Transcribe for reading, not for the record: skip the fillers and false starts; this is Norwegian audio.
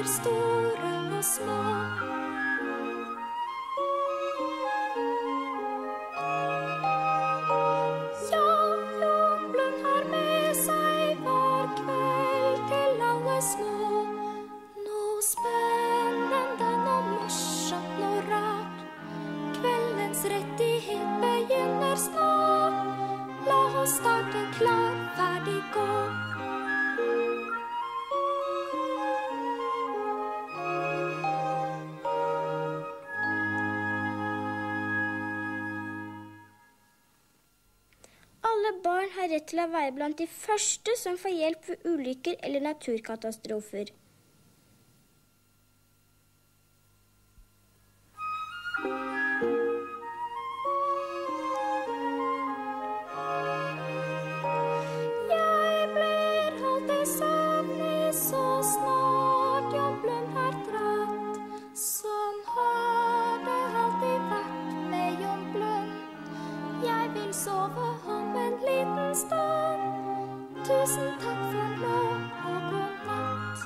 ulykker store og små. Ja, jumblen har med seg hver kveld til alle små. Noe spennende, noe morsomt, noe rart. Kveldens rettighet begynner snart. La oss starte, klar, ferdig, gå. Alle barn har rett til å være blant de første som får hjelp ved ulykker eller naturkatastrofer. Jeg blir holdt i søvnig så snart jobben er dratt. Sånn har det alltid vært med jobben. Jeg vil sove om en liten stund. Tusen takk for nå og god natt.